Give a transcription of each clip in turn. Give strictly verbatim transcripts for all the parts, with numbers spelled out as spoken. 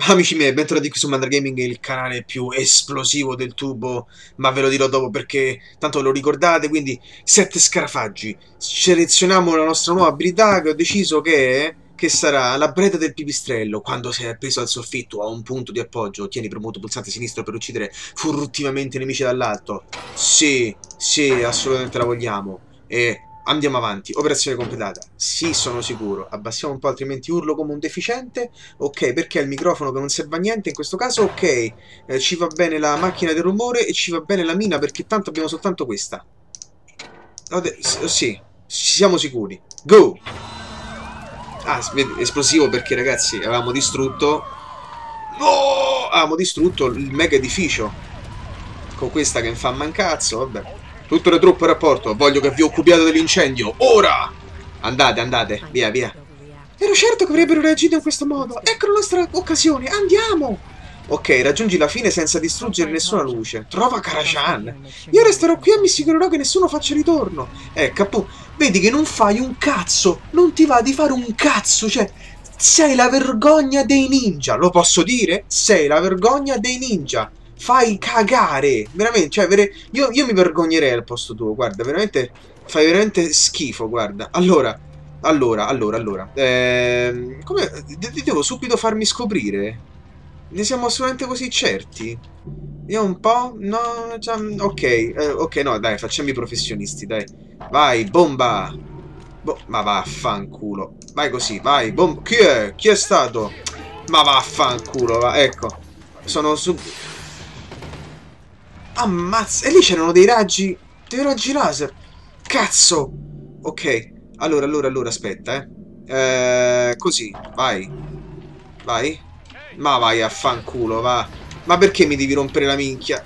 Amici miei, bentornati qui su Mandar Gaming, il canale più esplosivo del tubo, ma ve lo dirò dopo perché tanto ve lo ricordate, quindi sette scarafaggi. Selezioniamo la nostra nuova abilità che ho deciso che, che sarà la breda del pipistrello. Quando sei appeso al soffitto a un punto di appoggio, tieni premuto pulsante sinistro per uccidere furtivamente i nemici dall'alto. Sì, sì, assolutamente la vogliamo. E... andiamo avanti, operazione completata. Sì, sono sicuro. Abbassiamo un po', altrimenti urlo come un deficiente. Ok, perché il microfono che non serve a niente in questo caso? Ok, eh, ci va bene la macchina del rumore e ci va bene la mina perché tanto abbiamo soltanto questa. Sì, siamo sicuri. Go! Ah, esplosivo perché ragazzi avevamo distrutto... No! Avevamo distrutto il mega edificio. Con questa che mi fa mancazzo, vabbè. Tutte le truppe a rapporto, voglio che vi occupiate dell'incendio, ora! Andate, andate, via, via. Ero certo che avrebbero reagito in questo modo, ecco la nostra occasione, andiamo! Ok, raggiungi la fine senza distruggere nessuna luce. Trova Kara-chan. Io resterò qui e mi assicurerò che nessuno faccia ritorno. Eh, capo, vedi che non fai un cazzo, non ti va di fare un cazzo, cioè... sei la vergogna dei ninja, lo posso dire? Sei la vergogna dei ninja. Fai cagare, veramente, cioè, vere... io, io mi vergognerei al posto tuo, guarda, veramente, fai veramente schifo, guarda. Allora, allora, allora, allora, ehm, come, de devo subito farmi scoprire? Ne siamo assolutamente così certi? Vediamo un po', no, già, ok, eh, ok, no, dai, facciamo i professionisti, dai. Vai, bomba! Bo ma vaffanculo, vai così, vai, bomba, chi è? Chi è stato? Ma vaffanculo, va, ecco, sono sub... Ammazza! E lì c'erano dei raggi... dei raggi laser! Cazzo! Ok. Allora, allora, allora, aspetta, eh. Eh... Così, vai. Vai. Ma vai a fanculo, va. Ma perché mi devi rompere la minchia?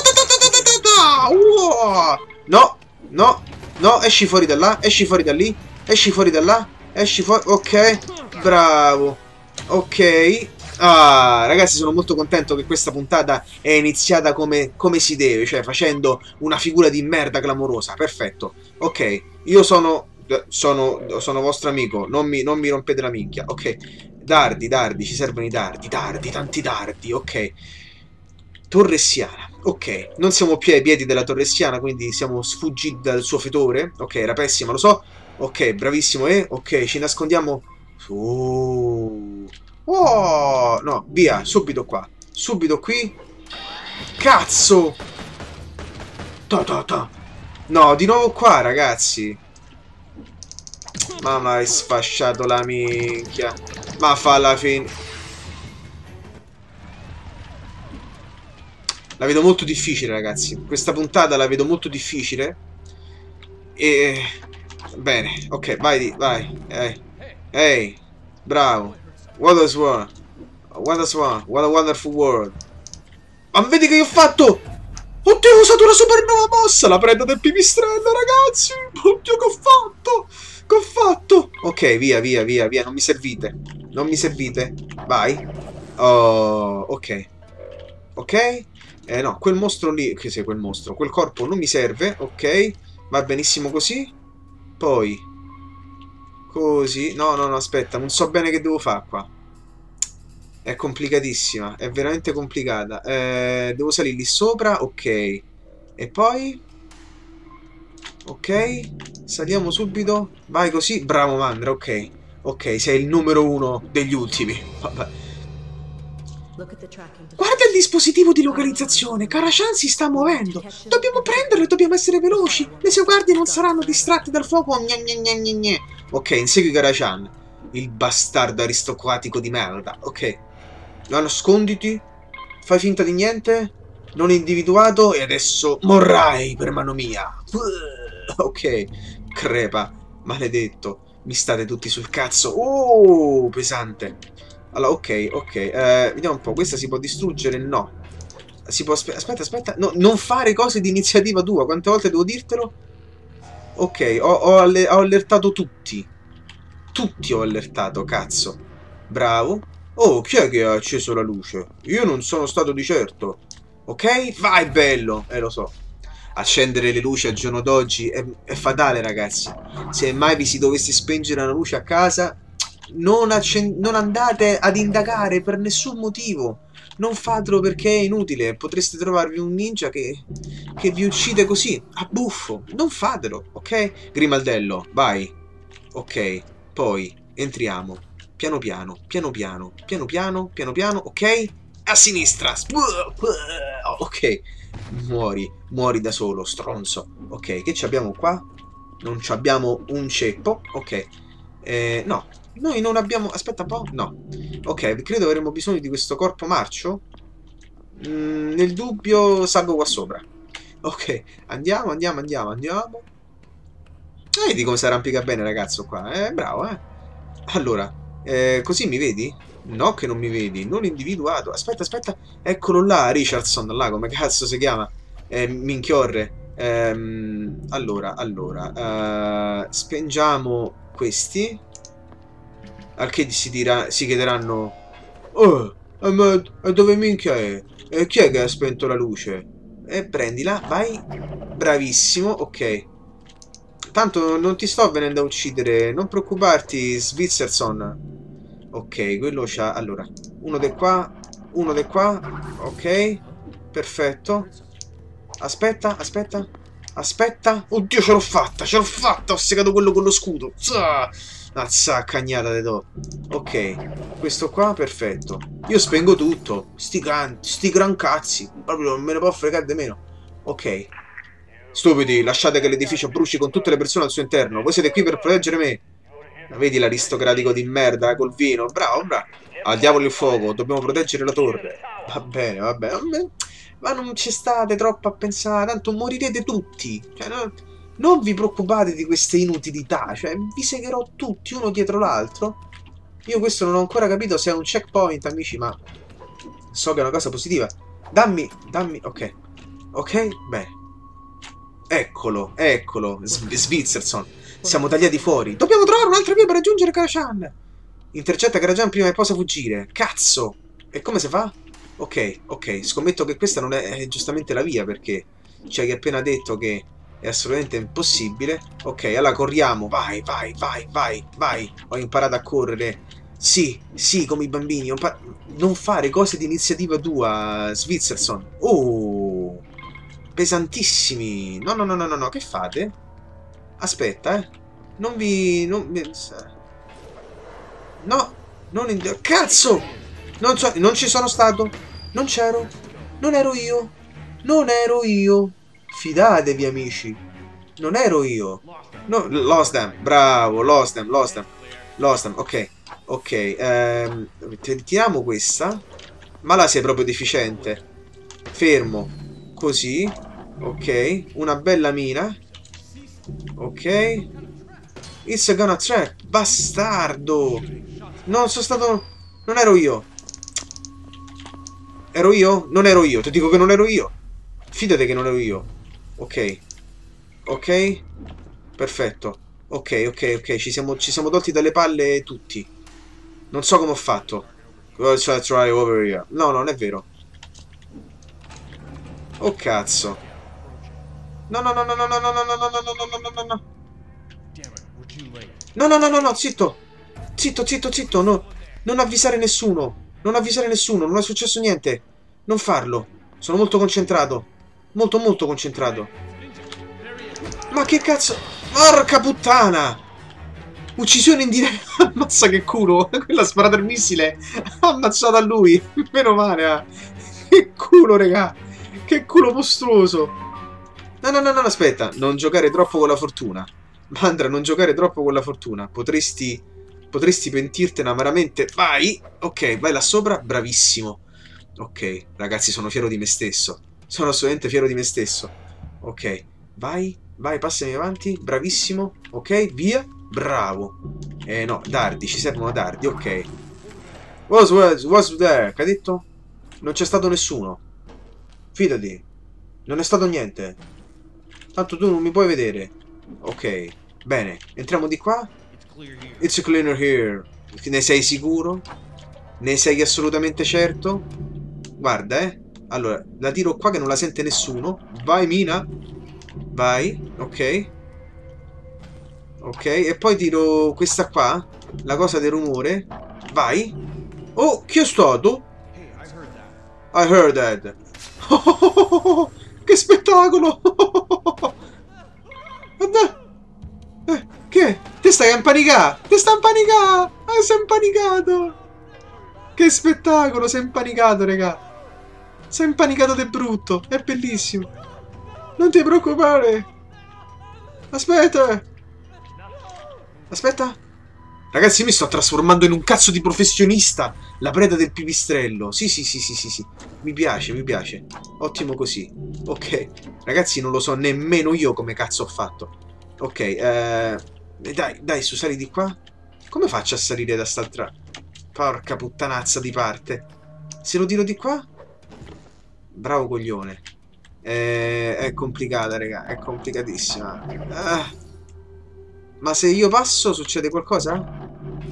No, no, no, esci fuori da là, esci fuori da lì, esci fuori da là, esci fuori... Ok, bravo. Ok. Ah, ragazzi, sono molto contento che questa puntata è iniziata come, come si deve, cioè facendo una figura di merda clamorosa. Perfetto. Ok, io sono... Sono, sono vostro amico, non mi, non mi rompete la minchia. Ok, dardi, dardi, ci servono i dardi, dardi, tanti dardi, ok. Torressiana, ok. Non siamo più ai piedi della Torressiana, quindi siamo sfuggiti dal suo fetore. Ok, era pessima, lo so. Ok, bravissimo, eh. Ok, ci nascondiamo. Uh. Oh, no, via, subito qua. Subito qui. Cazzo! Ta ta ta. No, di nuovo qua, ragazzi. Mamma, hai sfasciato la minchia. Ma fa la fine. La vedo molto difficile, ragazzi. Questa puntata la vedo molto difficile. E... bene, ok, vai, vai. Ehi, hey, bravo. What a swan. What a swan. What a wonderful world. Ma vedi che io ho fatto? Oddio, ho usato una super nuova mossa. La preda del pipistrello, ragazzi. Oddio, che ho fatto? Che ho fatto? Ok, via, via, via, via. Non mi servite. Non mi servite. Vai. Oh, ok. Ok. Eh no, quel mostro lì... che sei quel mostro? Quel corpo non mi serve. Ok. Va benissimo così. Poi... così. No, no, no, aspetta. Non so bene che devo fare qua. È complicatissima. È veramente complicata. Eh, devo salire lì sopra. Ok. E poi... ok. Saliamo subito. Vai così. Bravo, Mandra. Ok. Ok, sei il numero uno degli ultimi. Vabbè. Guarda il dispositivo di localizzazione. Kara-chan si sta muovendo. Dobbiamo prenderlo e dobbiamo essere veloci. Le sue guardie non saranno distratte dal fuoco. Gne gne gne gne gne. Ok, insegui Kara-chan. Il bastardo aristocratico di merda. Ok. No, nasconditi. Fai finta di niente. Non individuato. E adesso morrai per mano mia. Ok. Crepa. Maledetto. Mi state tutti sul cazzo. Oh, pesante. Allora, ok, ok. Eh, vediamo un po'. Questa si può distruggere? No. Si può... Aspetta, aspetta. No, non fare cose di iniziativa tua. Quante volte devo dirtelo? Ok, ho, ho, alle ho allertato tutti. Tutti ho allertato, cazzo. Bravo. Oh, chi è che ha acceso la luce? Io non sono stato di certo. Ok? Vai, bello. Eh, lo so. Accendere le luci al giorno d'oggi è, è fatale, ragazzi. Se mai vi si dovesse spengere una luce a casa... Non, non andate ad indagare per nessun motivo. Non fatelo perché è inutile. Potreste trovarvi un ninja che, che vi uccide così, a buffo. Non fatelo, ok? Grimaldello, vai. Ok, poi entriamo. Piano piano, piano piano, piano piano, piano piano, ok? A sinistra. Ok, muori, muori da solo, stronzo. Ok, che ci abbiamo qua? Non ci abbiamo un ceppo, ok. Eh, no, noi non abbiamo... Aspetta un po', no. Ok, credo avremo bisogno di questo corpo marcio. Mm, nel dubbio salgo qua sopra. Ok, andiamo, andiamo, andiamo, andiamo. Eh, vedi come si arrampica bene ragazzo qua, eh? Bravo, eh? Allora, eh, così mi vedi? No che non mi vedi, non individuato. Aspetta, aspetta, eccolo là, Richardson, là, come cazzo si chiama? Eh, minchiorre. Ehm, allora, allora, eh, spengiamo questi. Al che si, dirà, si chiederanno: oh, ma dove minchia è? E chi è che ha spento la luce? E prendila, vai. Bravissimo, ok. Tanto non ti sto venendo a uccidere, non preoccuparti, Svizzerson. Ok, quello c'ha... Allora, uno di qua, uno di qua, ok, perfetto. Aspetta, aspetta, aspetta. Oddio, ce l'ho fatta, ce l'ho fatta, ho segato quello con lo scudo. Azza, cagnata te do. Ok, questo qua, perfetto. Io spengo tutto, sti, gran, sti gran cazzi, proprio non me ne può fregare di meno. Ok. Stupidi, lasciate che l'edificio bruci con tutte le persone al suo interno. Voi siete qui per proteggere me. Vedi l'aristocratico di merda col vino? Bravo, bravo. Al diavolo il fuoco, dobbiamo proteggere la torre. Va bene, va bene. Ma non ci state troppo a pensare, tanto morirete tutti. Cioè, no, non vi preoccupate di queste inutilità. Cioè, vi segherò tutti uno dietro l'altro. Io questo non ho ancora capito se è un checkpoint, amici, ma so che è una cosa positiva. Dammi, dammi, ok. Ok, bene. Eccolo, eccolo, Svizzerson. Siamo tagliati fuori. Dobbiamo trovare un'altra via per raggiungere Karajan. Intercetta Karajan prima che possa fuggire. Cazzo! E come si fa? Ok, ok. Scommetto che questa non è, è giustamente la via, perché ci hai appena detto che è assolutamente impossibile. Ok, allora corriamo. Vai, vai, vai, vai, vai. Ho imparato a correre. Sì, sì, come i bambini. Non fare cose di iniziativa tua, Svizzerson. Oh! Pesantissimi. No, no, no, no, no, no. Che fate? Aspetta, eh. Non vi... Non... No, non... In... Cazzo! Non, so... non ci sono stato. Non c'ero. Non ero io. Non ero io. Fidatevi, amici. Non ero io. No, lost them. Bravo, lost them, lost them. Lost them, ok. Ok, ehm... tiriamo questa. Ma là sei proprio deficiente. Fermo. Così, ok, una bella mina, ok, it's gonna trap, bastardo, non sono stato, non ero io, ero io? Non ero io, ti dico che non ero io, fidate che non ero io, ok, ok, perfetto, ok, ok, ok, ci siamo, ci siamo tolti dalle palle tutti, non so come ho fatto, let's try over here, no, non è vero. Oh cazzo. No no no no no no no no no no no no no no no. No no no no no, zitto. Zitto, zitto, zitto, no. Non avvisare nessuno. Non avvisare nessuno, non è successo niente. Non farlo. Sono molto concentrato. Molto molto concentrato. Ma che cazzo? Porca puttana! Uccisione in diretta. Ammazza che culo. Quella ha sparato il missile. Ha ammazzato a lui. Meno male. Eh. Che culo, regà. Che culo mostruoso. No, no, no, no, aspetta. Non giocare troppo con la fortuna. Mandra, non giocare troppo con la fortuna. Potresti... Potresti pentirtene amaramente. Vai. Ok, vai là sopra. Bravissimo. Ok, ragazzi, sono fiero di me stesso. Sono assolutamente fiero di me stesso. Ok, vai. Vai, passami avanti. Bravissimo. Ok, via. Bravo. Eh, no, dardi. Ci servono dardi. Ok. What's, what's, what's there? Che ha detto? Non c'è stato nessuno. Fidati. Non è stato niente. Tanto tu non mi puoi vedere. Ok. Bene. Entriamo di qua. It's cleaner here. Ne sei sicuro? Ne sei assolutamente certo? Guarda, eh. Allora, la tiro qua che non la sente nessuno. Vai, Mina. Vai. Ok. Ok, e poi tiro questa qua, la cosa del rumore. Vai. Oh, chi è stato? I heard that. Oh, oh, oh, oh, oh, che spettacolo! Guarda. Eh, che? Te stai a impanicare? Te stai a impanicare? Ah, sei impanicato! Che spettacolo, sei impanicato, raga. Sei impanicato de brutto, è bellissimo. Non ti preoccupare. Aspetta. Aspetta. Ragazzi, mi sto trasformando in un cazzo di professionista. La preda del pipistrello. Sì, sì, sì, sì, sì, sì. Mi piace, mi piace. Ottimo così. Ok. Ragazzi, non lo so nemmeno io come cazzo ho fatto. Ok, eh... Dai, dai, su, sali di qua. Come faccio a salire da st'altra... Porca puttanazza di parte. Se lo tiro di qua? Bravo coglione. È, è complicata, raga. È complicatissima. Ah. Ma se io passo succede qualcosa?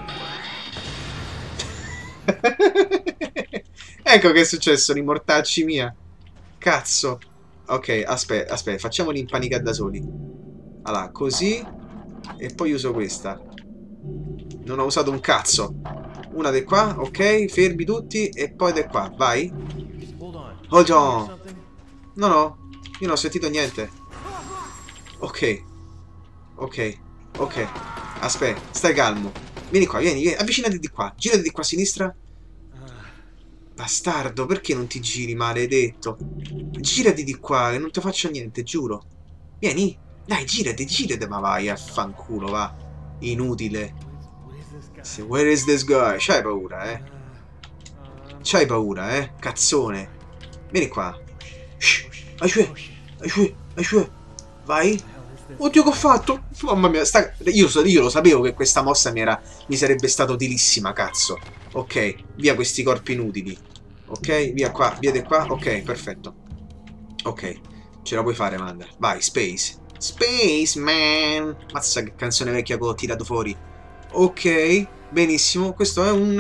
Ecco che è successo, i mortacci mia. Cazzo. Ok, aspetta, aspetta, facciamoli impanicare da soli. Allora, così. E poi uso questa. Non ho usato un cazzo. Una di qua, ok, fermi tutti. E poi di qua, vai. Hold on. No, no, io non ho sentito niente. Ok, ok, ok. Aspetta, stai calmo. Vieni qua, vieni, vieni, avvicinati di qua. Girati di qua a sinistra. Bastardo, perché non ti giri, maledetto? Girati di qua, che non ti faccio niente, giuro. Vieni, dai, girati, girati, ma vai a fanculo, va. Inutile. Where is this guy? C'hai paura, eh? C'hai paura, eh? Cazzone. Vieni qua. Shh. Aiuè, aiuè, aiuè. Vai. Oddio, che ho fatto? Mamma mia, sta... io, io lo sapevo che questa mossa mi, era... mi sarebbe stata utilissima, cazzo. Ok, via questi corpi inutili. Ok, via qua, via di qua. Ok, perfetto. Ok, ce la puoi fare, Mandra. Vai, Space. Space, man. Mazza che canzone vecchia che ho tirato fuori. Ok, benissimo. Questo è un...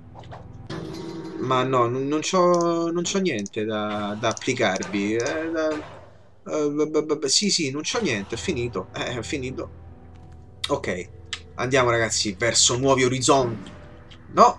Ma no, non, non c'ho non c'ho niente da, da applicarvi. Eh, da... Uh, sì, sì, non c'ho niente, è finito. Eh, è finito. Ok, andiamo ragazzi verso nuovi orizzonti. No!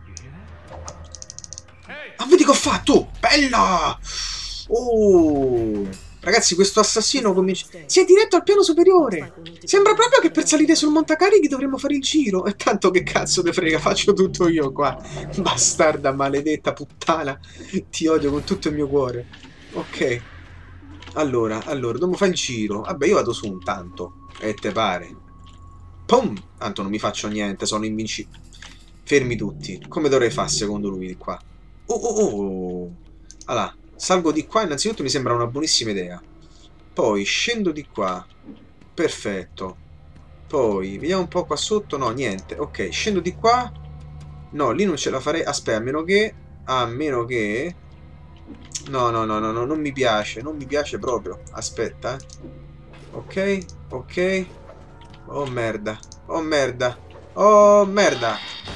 Ah, vedi che ho fatto! Bella! Oh! Ragazzi, questo assassino comincia... Si è diretto al piano superiore! Sembra proprio che per salire sul montacarichi dovremmo fare il giro. E tanto che cazzo te frega, faccio tutto io qua. Bastarda, maledetta, puttana. Ti odio con tutto il mio cuore. Ok. Allora, allora, dobbiamo fare il giro. Vabbè, io vado su un tanto. E te pare. Pum! Tanto non mi faccio niente, sono invincibile. Fermi tutti. Come dovrei fare secondo lui di qua? Oh, oh, oh. Allora, salgo di qua, innanzitutto mi sembra una buonissima idea. Poi scendo di qua. Perfetto. Poi, vediamo un po' qua sotto. No, niente. Ok, scendo di qua. No, lì non ce la farei. Aspetta, a meno che... A meno che... No, no, no, no, no, non mi piace. Non mi piace proprio. Aspetta, eh. Ok, ok. Oh, merda. Oh, merda. Oh, merda.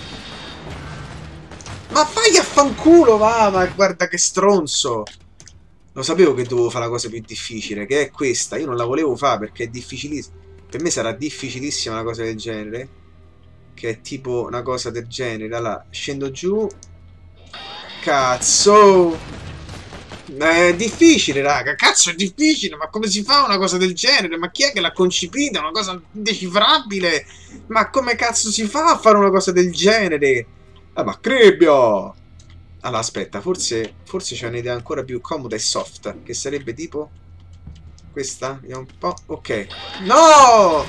Ma fai a fanculo, va, ma guarda che stronzo. Lo sapevo che dovevo fare la cosa più difficile, che è questa. Io non la volevo fare perché è difficilissima. Per me sarà difficilissima una cosa del genere. Che è tipo una cosa del genere. Allora, scendo giù. Cazzo! È difficile, raga. Cazzo, è difficile. Ma come si fa una cosa del genere? Ma chi è che l'ha concepita? Una cosa indecifrabile. Ma come cazzo si fa a fare una cosa del genere? Ah, ma crebbio! Allora, aspetta, forse forse c'è un'idea ancora più comoda e soft, che sarebbe tipo questa? Vediamo un po'. Ok. No!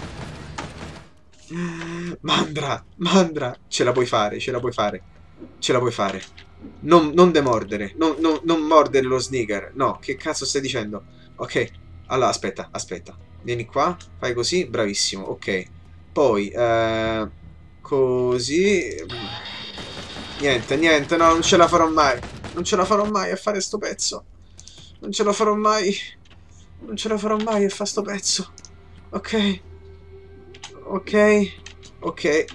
Mandra, Mandra, ce la puoi fare, ce la puoi fare. Ce la puoi fare. Non, non demordere, non, non, non mordere lo sneaker. No, che cazzo stai dicendo? Ok, allora aspetta, aspetta. Vieni qua, fai così, bravissimo, ok. Poi, eh, così... Niente, niente, no, non ce la farò mai. Non ce la farò mai a fare sto pezzo. Non ce la farò mai. Non ce la farò mai a fare sto pezzo. Ok. Ok. Ok.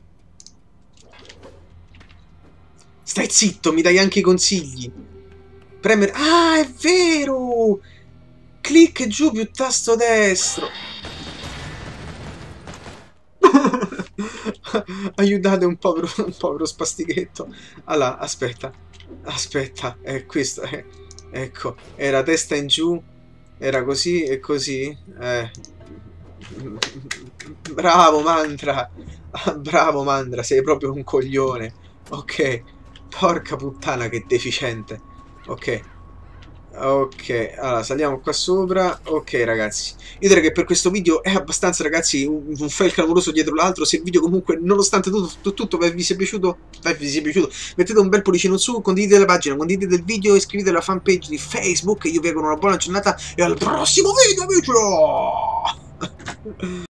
Stai zitto, mi dai anche i consigli. Premere... Ah, è vero! Clic giù più tasto destro. Aiutate un povero, un povero spastichetto. Allora, aspetta. Aspetta, è questo. È, ecco, era testa in giù. Era così e così. Eh. Bravo, Mandra. Bravo, Mandra. Sei proprio un coglione. Ok. Porca puttana, che deficiente. Ok. Ok, allora saliamo qua sopra. Ok ragazzi, io direi che per questo video è abbastanza, ragazzi, un, un fail clamoroso dietro l'altro. Se il video comunque, nonostante tutto, tutto, tutto vi sia piaciuto, vi sia piaciuto, mettete un bel pollicino in su, condividete la pagina, condividete il video, iscrivetevi alla fanpage di Facebook. Io vi auguro una buona giornata e al prossimo video, amici!